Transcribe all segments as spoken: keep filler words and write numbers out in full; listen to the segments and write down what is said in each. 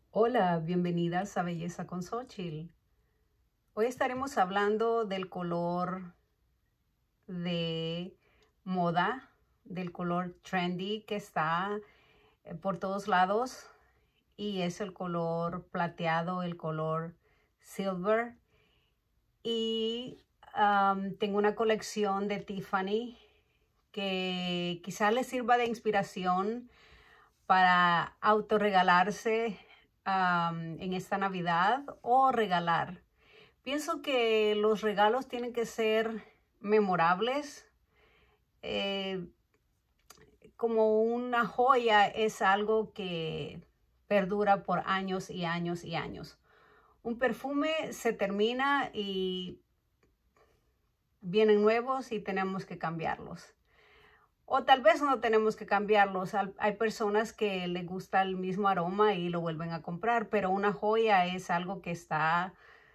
Hola, bienvenidas a Belleza con Xochitl. Hoy estaremos hablando del color de moda, del color trendy que está eh, por todos lados y es el color plateado, el color silver. Y um, tengo una colección de Tiffany que quizás les sirva de inspiración para autorregalarse um, en esta Navidad o regalar. Pienso que los regalos tienen que ser memorables. Eh, como una joya es algo que perdura por años y años y años. Un perfume se termina y vienen nuevos y tenemos que cambiarlos. O tal vez no tenemos que cambiarlos. Hay personas que les gusta el mismo aroma y lo vuelven a comprar, pero una joya es algo que está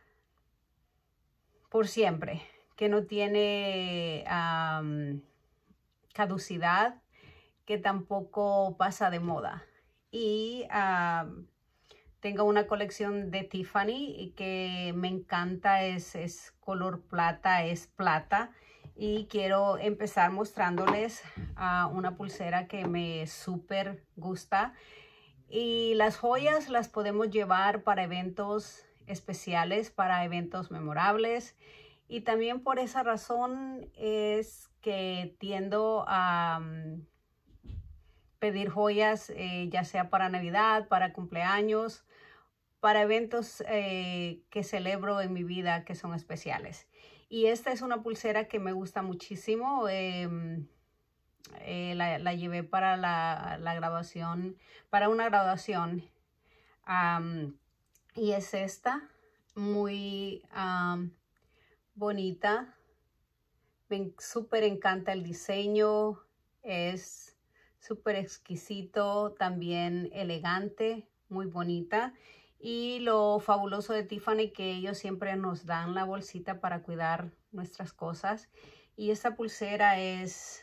por siempre, que no tiene um, caducidad, que tampoco pasa de moda. Y um, tengo una colección de Tiffany que me encanta, es, es color plata, es plata. Y quiero empezar mostrándoles uh, una pulsera que me súper gusta. Y las joyas las podemos llevar para eventos especiales, para eventos memorables. Y también por esa razón es que tiendo a um, pedir joyas, eh, ya sea para Navidad, para cumpleaños, para eventos eh, que celebro en mi vida que son especiales. Y esta es una pulsera que me gusta muchísimo. Eh, eh, la, la llevé para la, la graduación, para una graduación. Um, y es esta, muy um, bonita. Me súper encanta el diseño. Es súper exquisito, también elegante, muy bonita. Y lo fabuloso de Tiffany que ellos siempre nos dan la bolsita para cuidar nuestras cosas. Y esta pulsera es,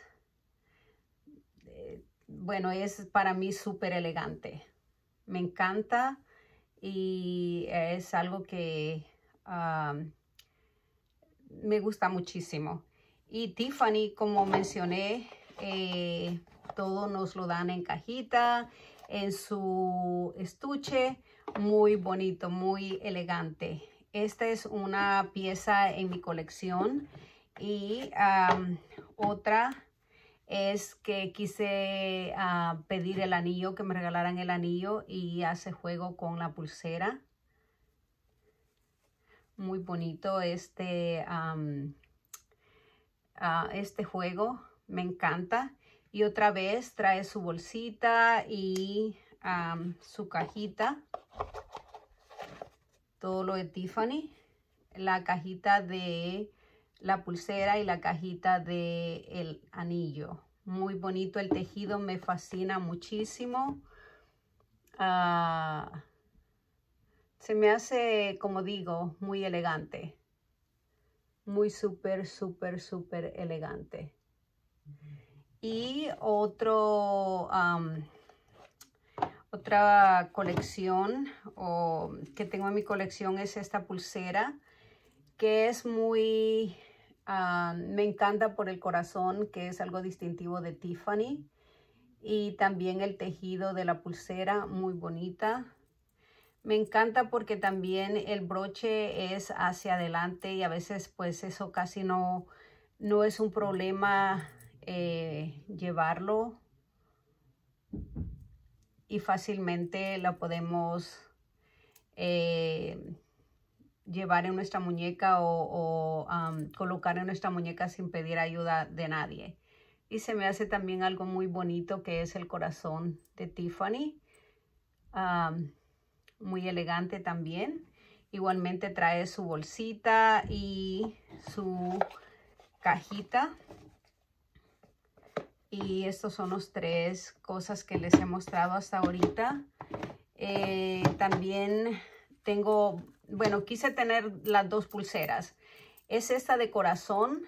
eh, bueno, es para mí súper elegante. Me encanta y es algo que um, me gusta muchísimo. Y Tiffany, como mencioné, eh, todo nos lo dan en cajita, en su estuche, muy bonito, muy elegante. Esta es una pieza en mi colección y um, otra es que quise uh, pedir el anillo, que me regalaran el anillo y hace juego con la pulsera. Muy bonito este, um, uh, este juego, me encanta. Y otra vez trae su bolsita y um, su cajita. Todo lo de Tiffany. La cajita de la pulsera y la cajita de el anillo. Muy bonito el tejido, me fascina muchísimo. Uh, se me hace, como digo, muy elegante. Muy súper, súper, súper elegante. Y otro, um, otra colección o, que tengo en mi colección es esta pulsera, que es muy, uh, me encanta por el corazón, que es algo distintivo de Tiffany. Y también el tejido de la pulsera, muy bonita. Me encanta porque también el broche es hacia adelante y a veces pues eso casi no, no es un problema eh, llevarlo. Y fácilmente la podemos eh, llevar en nuestra muñeca o, o um, colocar en nuestra muñeca sin pedir ayuda de nadie. Y se me hace también algo muy bonito que es el corazón de Tiffany. Um, muy elegante también. Igualmente trae su bolsita y su cajita. Y estos son los tres cosas que les he mostrado hasta ahorita. Eh, también tengo, bueno, quise tener las dos pulseras. Es esta de corazón.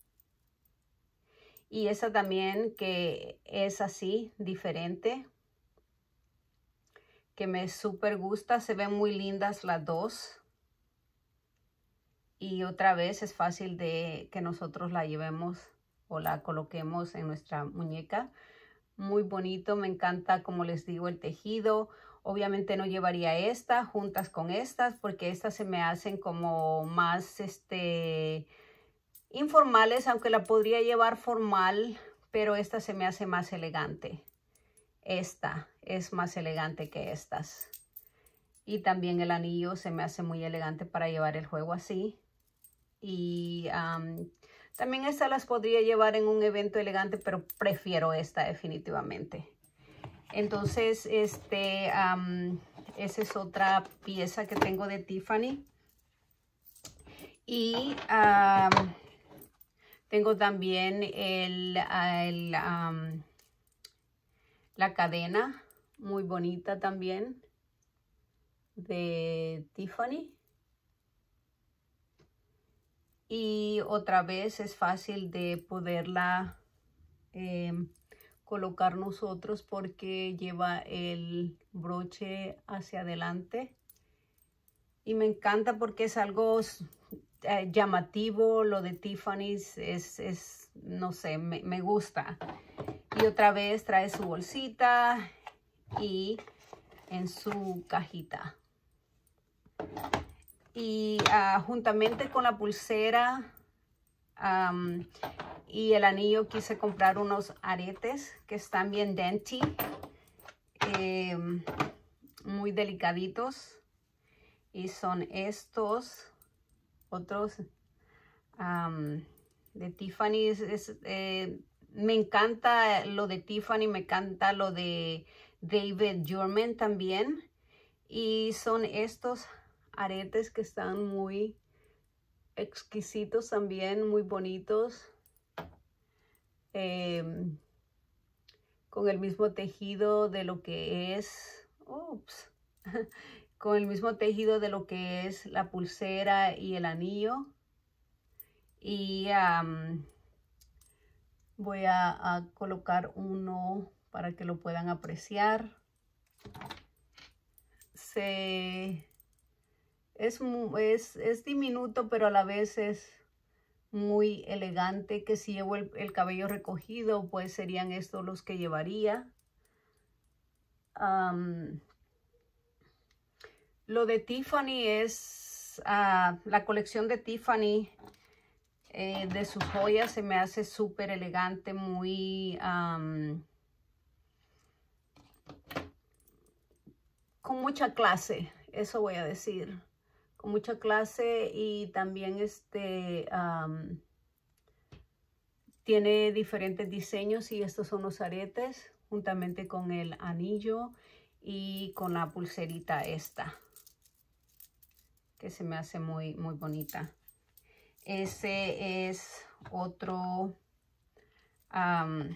Y esa también que es así, diferente. que me súper gusta. Se ven muy lindas las dos. Y otra vez es fácil de que nosotros la llevemos o la coloquemos en nuestra muñeca. Muy bonito, me encanta, como les digo, el tejido. Obviamente no llevaría esta juntas con estas porque estas se me hacen como más este, informales, aunque la podría llevar formal, pero esta se me hace más elegante. Esta es más elegante que estas. Y también el anillo se me hace muy elegante para llevar el juego así. Y um, también estas las podría llevar en un evento elegante, pero prefiero esta definitivamente. Entonces, este, um, esa es otra pieza que tengo de Tiffany. Y um, tengo también el, el, um, la cadena, muy bonita también, de Tiffany. Y otra vez es fácil de poderla eh, colocar nosotros porque lleva el broche hacia adelante. Y me encanta porque es algo eh, llamativo. Lo de Tiffany es, es no sé, me, me gusta. Y otra vez trae su bolsita y en su cajita. Y uh, juntamente con la pulsera um, y el anillo quise comprar unos aretes que están bien dainty, eh, muy delicaditos. Y son estos otros um, de Tiffany. Es, es, eh, me encanta lo de Tiffany, me encanta lo de David Yurman también. Y son estos aretes que están muy exquisitos también, muy bonitos, eh, con el mismo tejido de lo que es, ups, con el mismo tejido de lo que es la pulsera y el anillo. Y um, voy a, a colocar uno para que lo puedan apreciar. Se... Es, es, es diminuto, pero a la vez es muy elegante, que si llevo el, el cabello recogido, pues serían estos los que llevaría. Um, lo de Tiffany es, uh, la colección de Tiffany, eh, de sus joyas, se me hace súper elegante, muy... Um, con mucha clase, eso voy a decir. Con mucha clase y también este um, tiene diferentes diseños y estos son los aretes juntamente con el anillo y con la pulserita esta que se me hace muy muy bonita. Ese es otro um,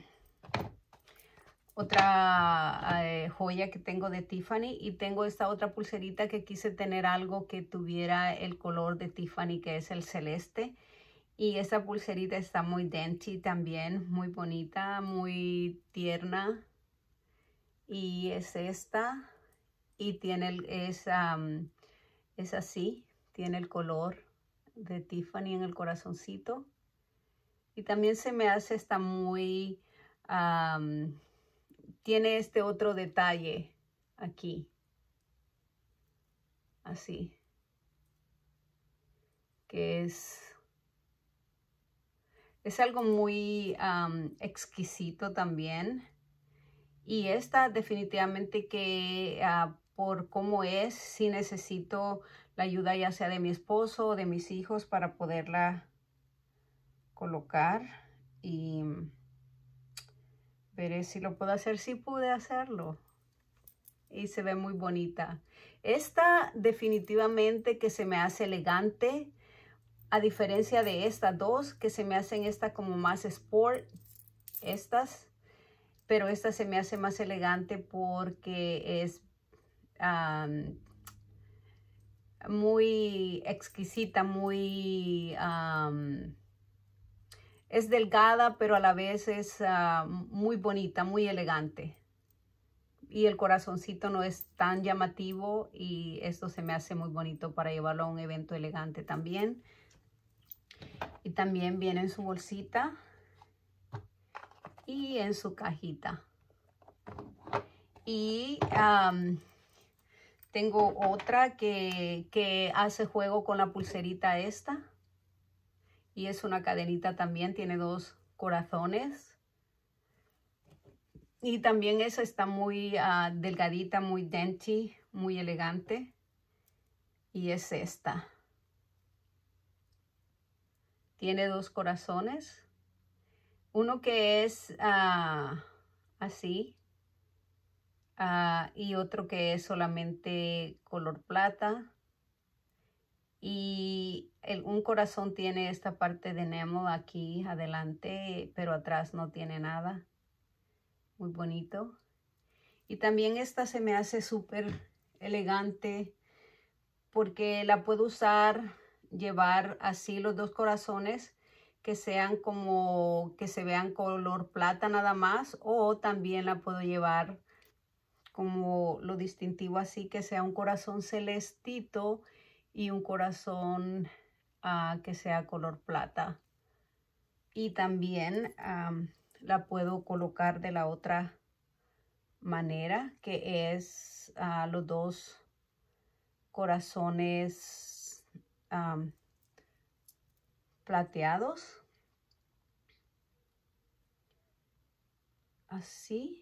otra eh, joya que tengo de Tiffany, y tengo esta otra pulserita que quise tener algo que tuviera el color de Tiffany, que es el celeste. Y esta pulserita está muy dainty también, muy bonita, muy tierna. Y es esta, y tiene el, es, um, es así, tiene el color de Tiffany en el corazoncito. Y también se me hace esta muy... Um, tiene este otro detalle aquí, así, que es, es algo muy um, exquisito también. Y esta definitivamente que uh, por cómo es, sí necesito la ayuda ya sea de mi esposo o de mis hijos para poderla colocar. Y veré si lo puedo hacer. Sí pude hacerlo. Y se ve muy bonita. Esta definitivamente que se me hace elegante. A diferencia de estas dos que se me hacen esta como más sport. Estas. Pero esta se me hace más elegante porque es um, muy exquisita. Muy... Um, es delgada, pero a la vez es uh, muy bonita, muy elegante. y el corazoncito no es tan llamativo y esto se me hace muy bonito para llevarlo a un evento elegante también. Y también viene en su bolsita y en su cajita. Y um, tengo otra que, que hace juego con la pulserita esta. Y es una cadenita también, tiene dos corazones. Y también esa está muy uh, delgadita, muy dainty, muy elegante. Y es esta. Tiene dos corazones. Uno que es uh, así. Uh, y otro que es solamente color plata. Y el, un corazón tiene esta parte de Nemo aquí adelante, pero atrás no tiene nada. Muy bonito. Y también esta se me hace súper elegante porque la puedo usar, llevar así los dos corazones que sean como, que se vean color plata nada más, o también la puedo llevar como lo distintivo así, que sea un corazón celestito y un corazón uh, que sea color plata. Y también um, la puedo colocar de la otra manera, que es uh, los dos corazones um, plateados. Así.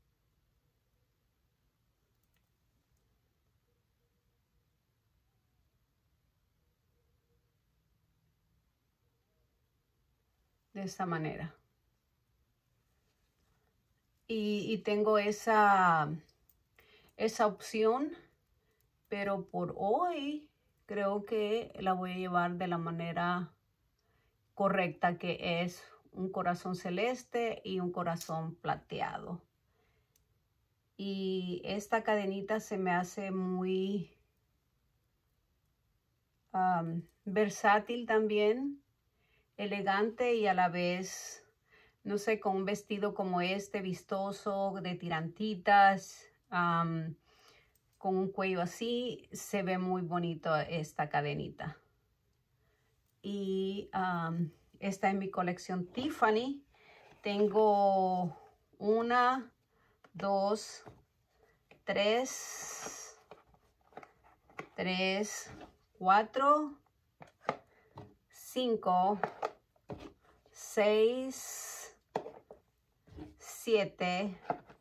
De esta manera. Y, y tengo esa, esa opción, pero por hoy creo que la voy a llevar de la manera correcta, que es un corazón celeste y un corazón plateado. Y esta cadenita se me hace muy um, versátil también, elegante y a la vez, no sé, con un vestido como este, vistoso, de tirantitas, um, con un cuello así, se ve muy bonito esta cadenita. Y um, está en mi colección Tiffany. Tengo una, dos, tres, tres, cuatro, cinco, seis, siete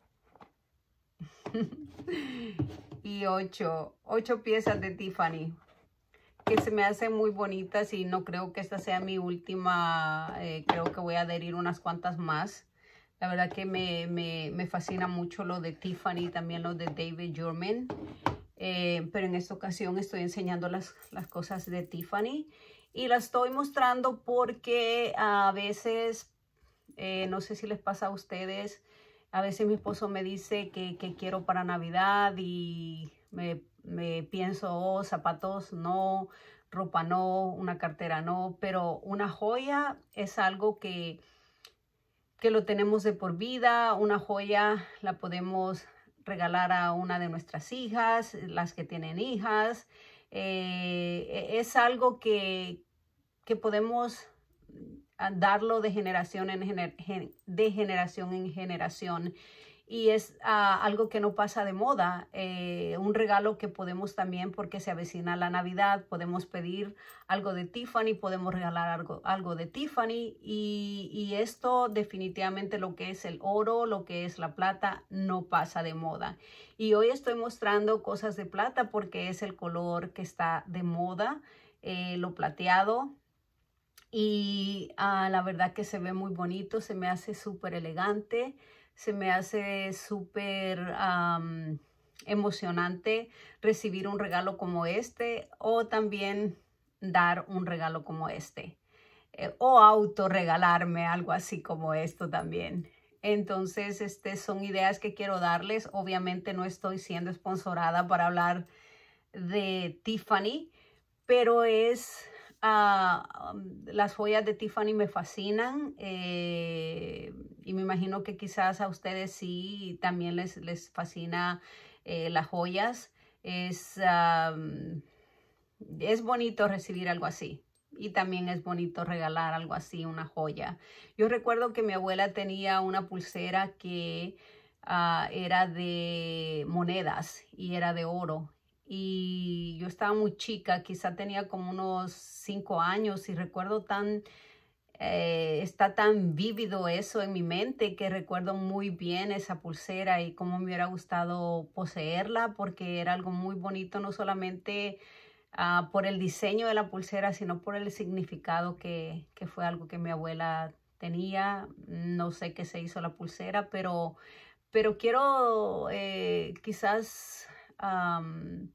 y ocho. Ocho piezas de Tiffany que se me hacen muy bonitas y no creo que esta sea mi última. Eh, creo que voy a adherir unas cuantas más. La verdad que me, me, me fascina mucho lo de Tiffany, también lo de David Yurman. Eh, pero en esta ocasión estoy enseñando las, las cosas de Tiffany. Y las estoy mostrando porque a veces, eh, no sé si les pasa a ustedes, a veces mi esposo me dice que, que quiero para Navidad y me, me pienso, oh, zapatos no, ropa no, una cartera no, pero una joya es algo que, que lo tenemos de por vida. Una joya la podemos regalar a una de nuestras hijas, las que tienen hijas. Eh, es algo que, que podemos darlo de generación en, gener, de generación en generación. Y es uh, algo que no pasa de moda. Eh, un regalo que podemos también, porque se avecina la Navidad, podemos pedir algo de Tiffany, podemos regalar algo, algo de Tiffany. Y, y esto definitivamente, lo que es el oro, lo que es la plata, no pasa de moda. Y hoy estoy mostrando cosas de plata porque es el color que está de moda, eh, lo plateado. Y uh, la verdad que se ve muy bonito, se me hace súper elegante. Se me hace súper um, emocionante recibir un regalo como este, o también dar un regalo como este, eh, o autorregalarme algo así como esto también. Entonces, este, son ideas que quiero darles. Obviamente no estoy siendo sponsorada para hablar de Tiffany, pero es Uh, las joyas de Tiffany me fascinan eh, y me imagino que quizás a ustedes sí también les, les fascina eh, las joyas. Es, um, es bonito recibir algo así y también es bonito regalar algo así, una joya. Yo recuerdo que mi abuela tenía una pulsera que uh, era de monedas y era de oro. Y yo estaba muy chica, quizá tenía como unos cinco años y recuerdo tan, eh, está tan vívido eso en mi mente que recuerdo muy bien esa pulsera y cómo me hubiera gustado poseerla porque era algo muy bonito, no solamente uh, por el diseño de la pulsera, sino por el significado que, que fue algo que mi abuela tenía. No sé qué se hizo la pulsera, pero, pero quiero eh, quizás... Um,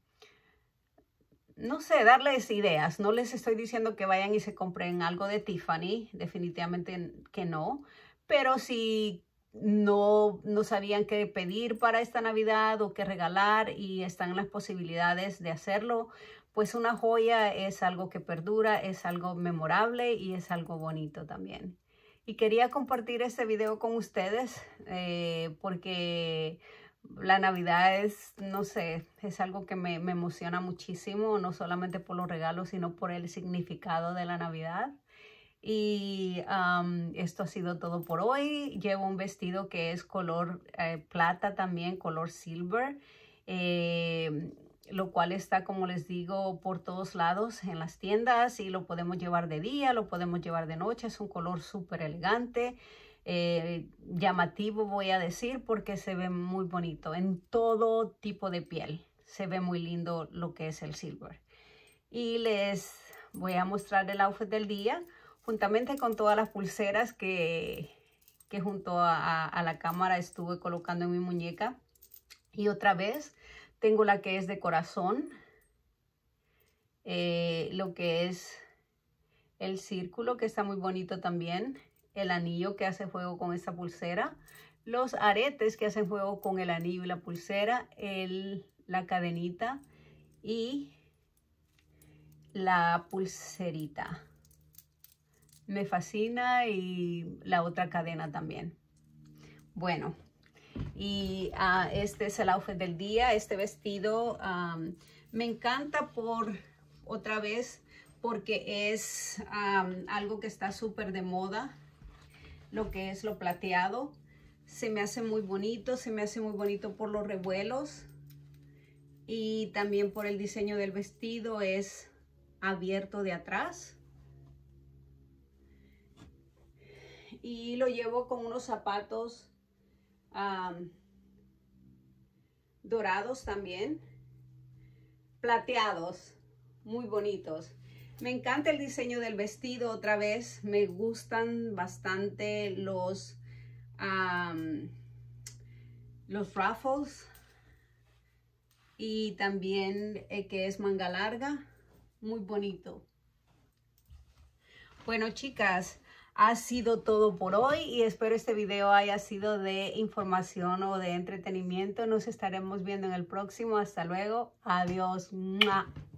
no sé, darles ideas. No les estoy diciendo que vayan y se compren algo de Tiffany, definitivamente que no. Pero si no, no sabían qué pedir para esta Navidad o qué regalar y están en las posibilidades de hacerlo, pues una joya es algo que perdura, es algo memorable y es algo bonito también. Y quería compartir este video con ustedes eh, porque... la Navidad es, no sé, es algo que me, me emociona muchísimo, no solamente por los regalos, sino por el significado de la Navidad. Y um, esto ha sido todo por hoy. Llevo un vestido que es color eh, plata también, color silver, eh, lo cual está, como les digo, por todos lados en las tiendas y lo podemos llevar de día, lo podemos llevar de noche. Es un color súper elegante. Eh, llamativo voy a decir porque se ve muy bonito en todo tipo de piel, se ve muy lindo lo que es el silver. Y les voy a mostrar el outfit del día juntamente con todas las pulseras que, que junto a, a la cámara estuve colocando en mi muñeca. Y otra vez tengo la que es de corazón, eh, lo que es el círculo que está muy bonito también, el anillo que hace juego con esta pulsera, los aretes que hacen juego con el anillo y la pulsera, el, la cadenita y la pulserita. Me fascina y la otra cadena también. Bueno, y uh, este es el outfit del día. Este vestido um, me encanta por otra vez porque es um, algo que está súper de moda. Lo que es lo plateado, se me hace muy bonito, se me hace muy bonito por los revuelos y también por el diseño del vestido, es abierto de atrás y lo llevo con unos zapatos um, dorados también, plateados, muy bonitos. Me encanta el diseño del vestido otra vez. Me gustan bastante los, um, los ruffles. Y también eh, que es manga larga. Muy bonito. Bueno, chicas, ha sido todo por hoy. Y espero este video haya sido de información o de entretenimiento. Nos estaremos viendo en el próximo. Hasta luego. Adiós. ¡Mua!